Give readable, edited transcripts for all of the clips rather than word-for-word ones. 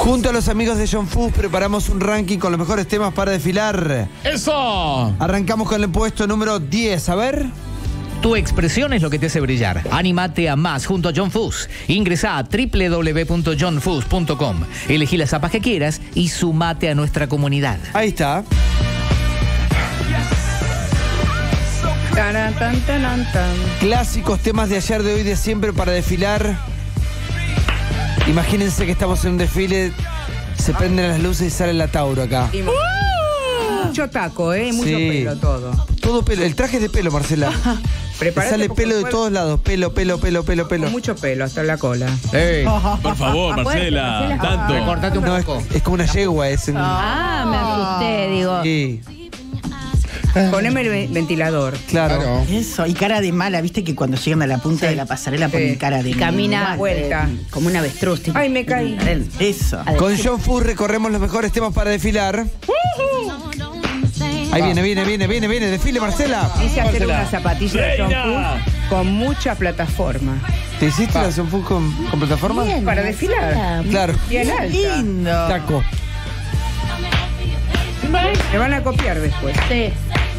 Junto a los amigos de John Fuss preparamos un ranking con los mejores temas para desfilar. ¡Eso! Arrancamos con el puesto número 10, a ver. Tu expresión es lo que te hace brillar. Anímate a más junto a John Fuss. Ingresa a www.johnfuss.com. Elegí las zapas que quieras y sumate a nuestra comunidad. Ahí está. Clásicos temas de ayer, de hoy, de siempre para desfilar. Imagínense que estamos en un desfile, se prenden las luces y sale la Tauro acá. Mucho taco, mucho pelo todo. Todo pelo, el traje es de pelo, Marcela. Sale pelo de todos lados, pelo. Con mucho pelo, hasta la cola. ¡Ey! Por favor, Marcela, tanto. Recortate un poco. Es como una yegua, es me asusté, digo. Sí. Poneme el ventilador. Claro. Eso, y cara de mala, viste que cuando llegan a la punta de la pasarela ponen cara de camina vuelta. Como una avestruz. Ay, me caí. Eso. Con John Fuss recorremos los mejores temas para desfilar. Ahí viene, desfile, Marcela. Hice hacer una zapatilla de John Fuss con mucha plataforma. ¿Te hiciste la John Fuss con plataforma? Bien, para desfilar. Claro. Bien alta. Lindo. Taco. Me van a copiar después. Sí.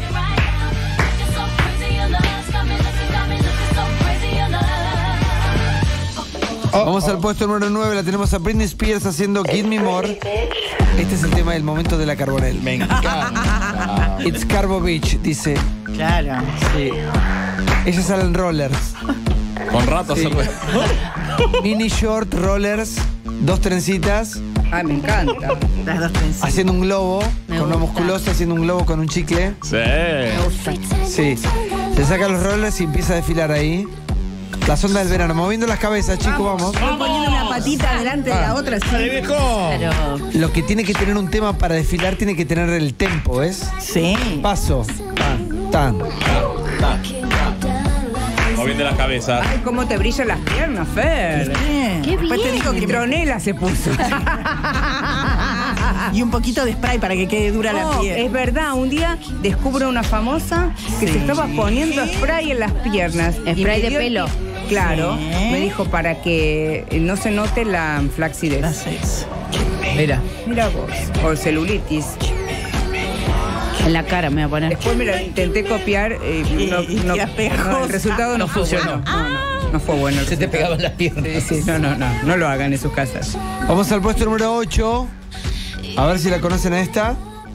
Vamos al puesto número 9, la tenemos a Britney Spears haciendo Give Me More. Este es el tema del momento de la Carbonell. Me encanta. It's Carbo Beach, dice. Claro. Sí. Ella sale en rollers. Con ratos Sí. se puede. Mini short, rollers, 2 trencitas, Ay, me encanta. Las dos trencitas. haciendo un globo, Me con una gusta. musculosa, haciendo un globo con un chicle. Sí. Me gusta. Sí. Se saca los rollers y empieza a desfilar ahí. Las ondas del verano, moviendo las cabezas, chicos, vamos. Poniendo una patita delante de la otra. así. Pero Lo que tiene que tener un tema para desfilar tiene que tener el tempo, ¿ves? Sí. Paso. Tan. Moviendo las cabezas. Ay, cómo te brillan las piernas, Fer. Bien. Qué Después te bien. digo que Tronela se puso. Y un poquito de spray para que quede dura la No, piel. es verdad, un día descubro una famosa que se estaba poniendo spray en las piernas. Y Spray me de dio pelo. Claro, Sí. me dijo para que no se note la flacidez. Haces. Mira. Mira vos, o celulitis. en la cara me voy a poner. Después me la intenté copiar y quedas pegajosa. el resultado no fue funcionó. bueno. No fue bueno. el Se te resultado. pegaban las piernas. Sí, no lo hagan en sus casas. Vamos al puesto número 8. A ver si la conocen a esta.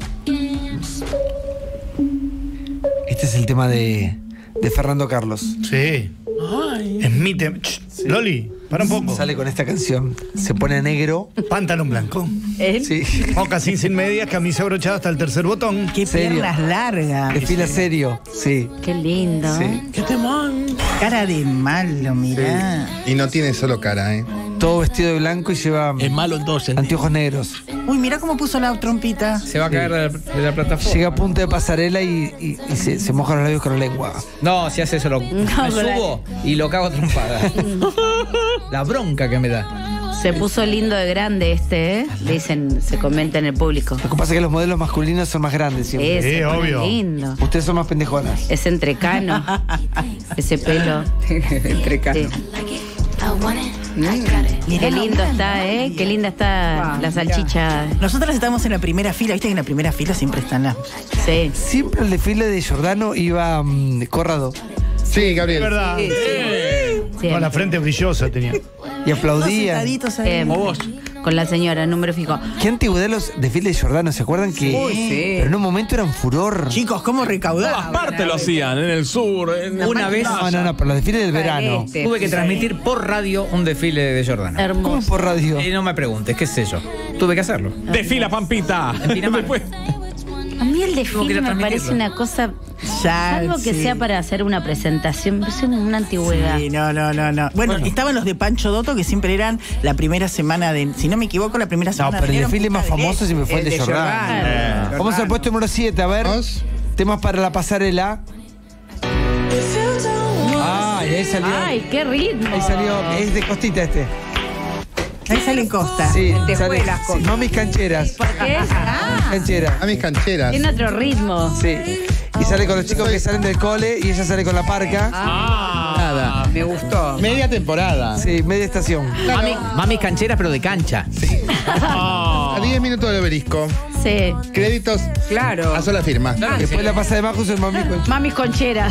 Este es el tema de Fernando Carlos. Sí. Es mi tema. Loli, para un poco. Sale con esta canción. Se pone negro. Pantalón blanco. Sí. Mocasín sin medias, camisa abrochada hasta el tercer botón. Qué ¿Serio? piernas largas. Desfila serio. Sí. Qué lindo. Sí. ¡Qué temón! Cara de malo, mirá. Y no tiene solo cara, ¿eh? Todo vestido de blanco y lleva Es malo en dos sentidos. anteojos negros. Uy, mirá cómo puso la trompita. Se va a caer de la plataforma. Llega a punta de pasarela y se moja los labios con la lengua. No, si hace eso, me subo y lo cago a trompada. La bronca que me da. Se puso lindo de grande este, Dicen, se comenta en el público. Lo que pasa es que los modelos masculinos son más grandes siempre. Ese, Sí, obvio. lindo. Ustedes son más pendejonas. Es entrecano. Ese pelo. Entrecano. Sí. Qué lindo está, Qué linda está la salchicha. Nosotras estamos en la primera fila, viste que en la primera fila siempre están las. Sí. Siempre el desfile de Giordano iba Corrado Sí, Es Gabriel. verdad. Sí. Con la frente brillosa tenía. y aplaudía. Sentaditos ahí. Como vos. Con la señora, número fijo. Qué antigüedad los desfiles de Giordano, ¿se acuerdan que? Uy, sí. Pero en un momento eran furor. Chicos, ¿cómo Todas recaudar? partes lo hacían, en el sur. Una vez No, pero los desfiles del verano. Este. tuve que transmitir por radio un desfile de Giordano. ¿Cómo Hermoso. por radio? Y no me preguntes, qué sé yo. Tuve que hacerlo. Desfila, Pampita. En Pinamar. Después- A mí el Tuvo que desfile ir a me transmitirlo. parece una cosa. Ya, Algo que sí. sea para hacer una presentación. Es una antigüedad. Sí, no. Bueno, estaban los de Pancho Dotto que siempre eran la primera semana de. Si no me equivoco, la primera No, semana pero el de desfile más famoso siempre fue el de Giordano. Vamos al puesto número 7, a ver. Dos. Temas para la pasarela. Ah, y ahí salió. Ay, qué ritmo. Ahí salió. Es de costita este. Ahí sale Costa. Sí, Te sale. juegas con- Sí, mamis cancheras. ¿Por qué? Cancheras. A mis cancheras. Tiene otro ritmo. Sí. Y sale con los chicos que salen del cole y ella sale con la parca. Nada. Me gustó. Media temporada. Sí, media estación. Mami cancheras, pero de cancha. A 10 minutos del obelisco. Sí. Créditos Claro. a sola firma. Después la pasa de Majos en Mami Conchuda. Mamis concheras.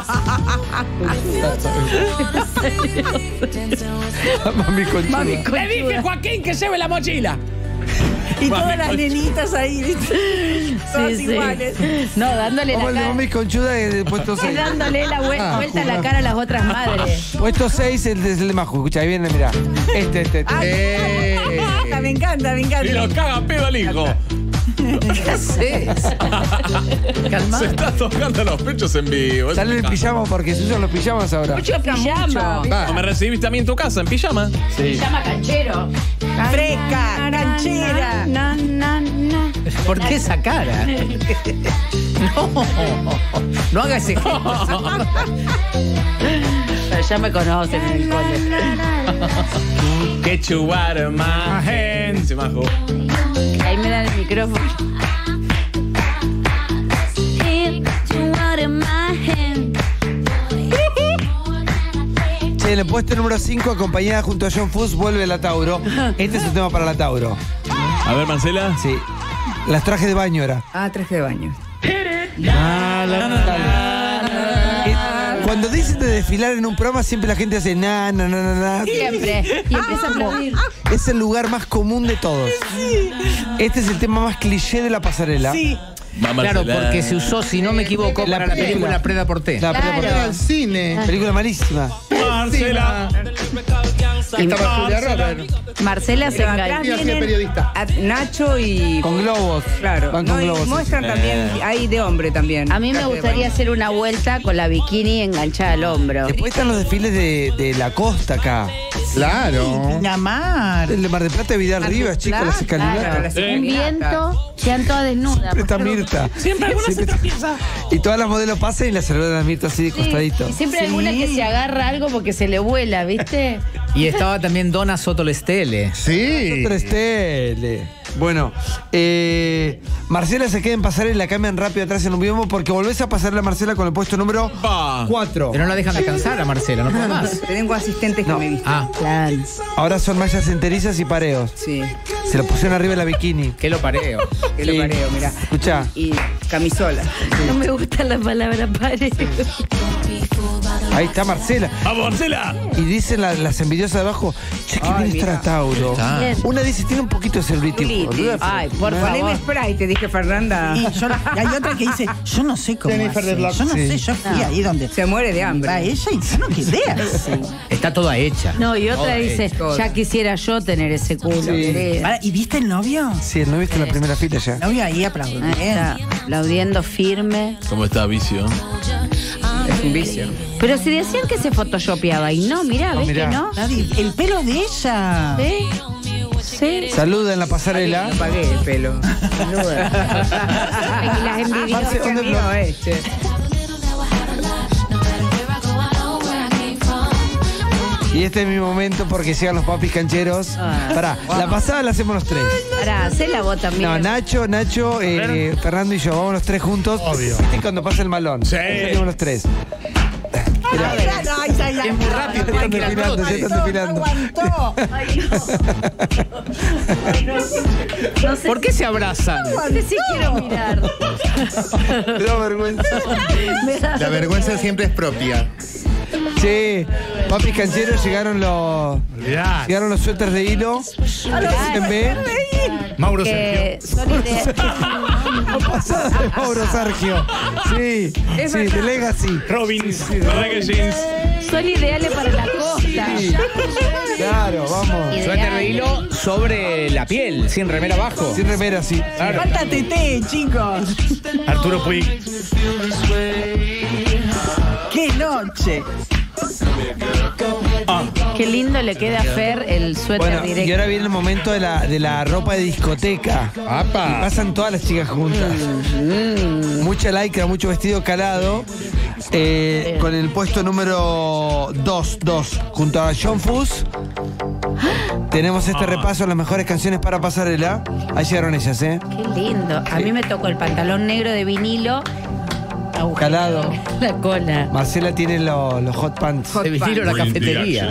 Mami Conchuda. Mami Le conchuda. dije, Joaquín, que lleve la mochila. Y todas las nenitas ahí, ¿viste? Todas Sí, iguales. sí. No, dándole Como la el de cara. Mami Conchuda y puesto Y 6. dándole la vuelta a la cara a las otras madres. Puesto 6 el de Maju. Escucha, ahí viene, mirá. Este. Me encanta, me Y encanta. lo caga pedo al hijo. ¿Qué haces? Calma. Se está tocando los pechos en vivo. Sale en pijama porque se usan los pijamas ahora. Mucho pijama. ¿No me recibiste a mí en tu casa, en pijama? Pijama canchero. Fresca, canchera. Na, na, na. ¿Por qué esa cara? No haga ese gesto. Pero ya me conocen en el cole. Que chubar más gente. Majo. Ahí me dan el micrófono. Che, en el puesto número 5, acompañada junto a John Fuss, vuelve la Tauro. Este es un tema para la Tauro. A ver, Marcela. Sí. Las trajes de baño era. Ah, traje de baño. Cuando dicen de desfilar en un programa, siempre la gente hace na. Siempre. Y empieza a aplaudir. Es el lugar más común de todos. Este es el tema más cliché de la pasarela. Sí. Va, Claro, Marcela. porque se usó, si no me equivoco, La para la película. película Preda por T. La Claro. Era el cine. película malísima. Marcela. Estaba Julia Robert. Marcela se Pero atrás engaña. Yo fui vienen periodista. Nacho y... Con globos. Claro. Van No, con y globos. sí. muestran también, hay de hombre también. A mí me Traje de gustaría baño. hacer una vuelta con la bikini enganchada al hombro. Después están los desfiles de la costa acá. Claro. Pinamar. El de Mar del Plata de Vidal Rivas, chicos, las escalinatas. Claro, las Un escalinatas. viento, quedan todas desnudas. Siempre está Mirta. Siempre alguna se tropieza. Y todas las modelos pasan y la saludan a Mirta así de costadito. Y siempre hay alguna que se agarra algo porque se le vuela, ¿viste? Y estaba también Donna Soto Lestele. Sí. Otra Estele. Bueno, Marcela se queda en pasar y la cambian rápido atrás en un biombo porque volvés a pasarle a Marcela con el puesto número Pa. 4. Pero no la dejan descansar a Marcela, no puede más. Tengo asistentes que me visten. Ah, Claro. Ahora son mallas enterizas y pareos. Sí, Se lo pusieron arriba de la bikini. que lo pareo. que lo pareo, mirá. Escuchá. Y camisola. No me gusta la palabra pareo. Ahí está Marcela. ¡Vamos, Marcela! Y dicen las envidiosas de abajo, che, que bien está la Tauro. Ah. Una dice, tiene un poquito de celulitis. boluda, Ay, por Poneme favor. spray, te dije Fernanda. Y hay otra que dice, yo no sé cómo Jennifer hace. de Block. Yo no Sí. sé, yo fui ahí donde Se muere de va hambre. ella y yo no quedé así. Está toda hecha. No, y otra Toda dice, hecha. ya quisiera yo tener ese culo, querida. Para, ¿y viste el novio? Sí, el novio está en la primera fila ya. El novio ahí aplaudiendo. Ahí está, aplaudiendo firme. ¿Cómo está, Vicio? Es un vicio. Pero si decían que se photoshopeaba y no, mirá, ¿ves mirá. que no? Nadie- El pelo de ella. ¿Sí? Sí. Saluda en la pasarela. Pagué el pelo. Sin duda. Y las envidiosas. Marce, ¿dónde Mío, che. Y este es mi momento porque llegan los papis cancheros. Ah. Pará, la pasada la hacemos los tres. Pará, hacela vos también. No, Nacho, Fernando y yo, vamos los tres juntos. Obvio. ¿Viste cuando pasa el malón? Sí. Salimos los tres. Es muy rápido, Ya están desfilando, ya están desfilando. Aguantó. No sé, ¿Por qué se abrazan? no sé si quiero mirar. Me da vergüenza. Me da- La vergüenza siempre es propia. Sí, papis cancheros llegaron los suéteres de hilo. En B. Mauro que son Pasada de Mauro Sergio. Sí, Es sí, verdad. de Legacy. Robbins. Reggae jeans. son ideales para la costa. Claro, vamos. Suéter de hilo sobre la piel, sin remera abajo. Sin remera, sí. Falta Tete, chicos. Arturo Puig. ¡Qué noche! Qué lindo le queda a Fer el suéter Bueno, y directo. ahora viene el momento de la ropa de discoteca. Y ¡Apa! pasan todas las chicas juntas. Mucha lycra, mucho vestido calado. Con el puesto número 2, junto a John Fuss. Tenemos este repaso a las mejores canciones para pasarela. Ahí llegaron ellas, ¿eh? Qué lindo. A mí me tocó el pantalón negro de vinilo Calado. La cola. Marcela tiene los hot pants. De vinilo la cafetería.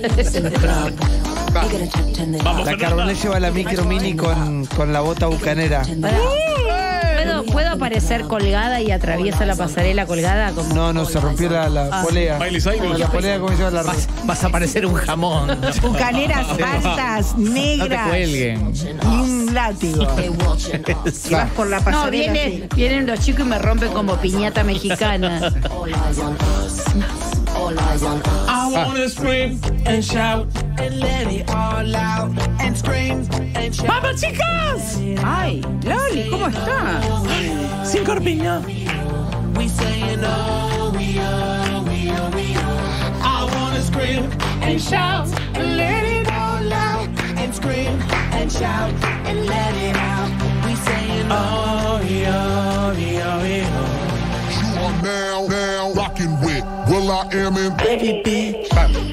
La Carbonell lleva la micro mini con la bota bucanera. ¿Puedo aparecer colgada y atraviesa la pasarela colgada? Como No, se rompió la polea. Miley Cyrus. La polea, ¿cómo se llama? Vas a parecer un jamón. Bucaneras altas, No te negras. cuelguen. Y un látigo. Y vas por la pasarela. No, vienen los chicos y me rompen como piñata mexicana. I wanna scream and shout. ¡Vamos, chicas! Ay, Loli, ¿cómo está? Sin corpiño. I wanna scream and shout and let it all out. And scream and shout and let it out. We saying oh yeah, yeah, yeah. You are now rocking with Will I Am in Baby Beach.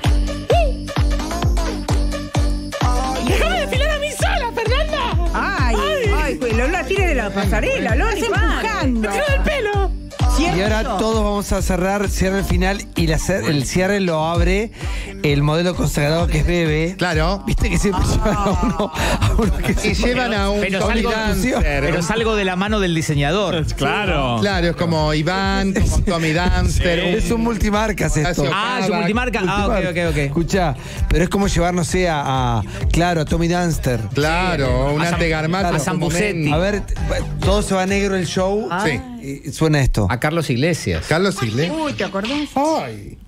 ¡Déjame desfilar a mí sola, Fernanda! Ay, pues Lola tire de la pasarela, Loli. Estás empujando. ¡Tira del pelo! Y ahora todos vamos a cierre el final y el cierre lo abre el modelo consagrado que es Bebe. Claro. Viste que siempre llevan a uno que Y se llevan a un Pero Tommy salgo, Dancer. pero salgo de la mano del diseñador. Claro. Claro, es como Iván, como Tommy Dancer. Es un multimarcas esto. Ah, es un multimarca. Ah, ok. Escuchá, pero es como llevar, no sé, a Tommy Dunster. Claro, un A arte garmato. a San Busetti. A ver, todo se va negro el show. Sí. Y suena esto. A Carlos Iglesias. Carlos Iglesias. Uy, ¿te acordás? Ay.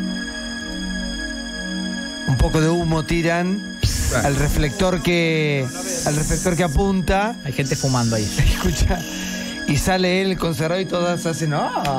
Un poco de humo tiran al reflector que apunta. Hay gente fumando ahí. Escucha. Y sale él consagrado y todas hacen.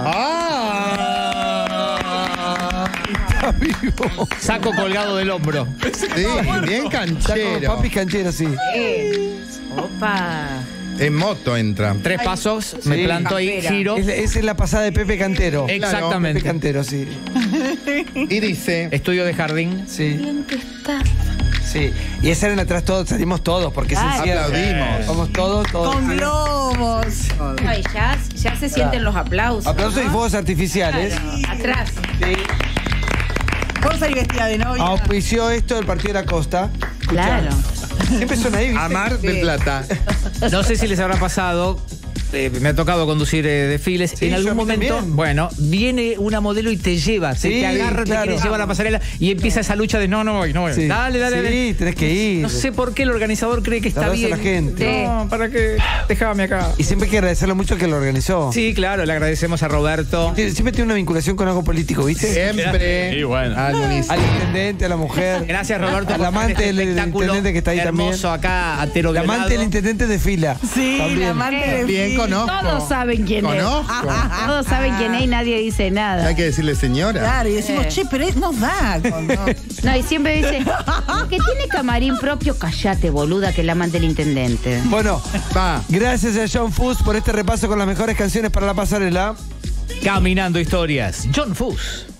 Está vivo. Saco colgado del hombro. Sí, bien Está como canchero. papi canchero, sí. Opa. En moto entra. 3 pasos, me Sí. planto ahí, giro. Esa es la pasada de Pepe Cantero. Exactamente. Pepe Cantero, sí. Y dice. Estudio de jardín. Sí. Sí. Y esa era atrás todos, salimos todos, porque es el cierre. Aplaudimos. Vamos todos. Con Sí. globos. Ay, ya se sienten los aplausos. Aplausos y ¿no? fuegos artificiales. Atrás. Vos salís vestida de novia. Auspició esto el partido de la Costa. Escuchá. Claro. Siempre son ahí, ¿viste? Amar del Plata. No sé si les habrá pasado. Me ha tocado conducir desfiles. Sí, en yo a algún mí momento, también. bueno, viene una modelo y te lleva, Sí, te agarra, claro. te quiere llevar a la pasarela y empieza esa lucha de no voy. Sí. Dale. Sí, tenés que ir. No sé por qué el organizador cree que está Darás a bien. la gente. No, ¿para qué? Déjame acá. Y siempre hay que agradecerle mucho al que lo organizó. Sí, claro, le agradecemos a Roberto. Siempre tiene una vinculación con algo político, ¿viste? Siempre Y bueno. al municipio. Al intendente, a la mujer. Gracias, Roberto, Al por amante traer del espectáculo intendente que está ahí también. hermoso acá, atero El amante del intendente de fila. Sí, También. la amante de Bien Phil. conozco. Todos saben quién Conozco. es. Todos saben quién es y nadie dice nada. Hay que decirle señora. Claro, y decimos, che, pero nos da. No, y siempre dice, que tiene camarín propio, callate, boluda, que es la amante del intendente. Bueno, Va. gracias a John Fuss por este repaso con las mejores canciones para la pasarela. Caminando historias. John Fuss.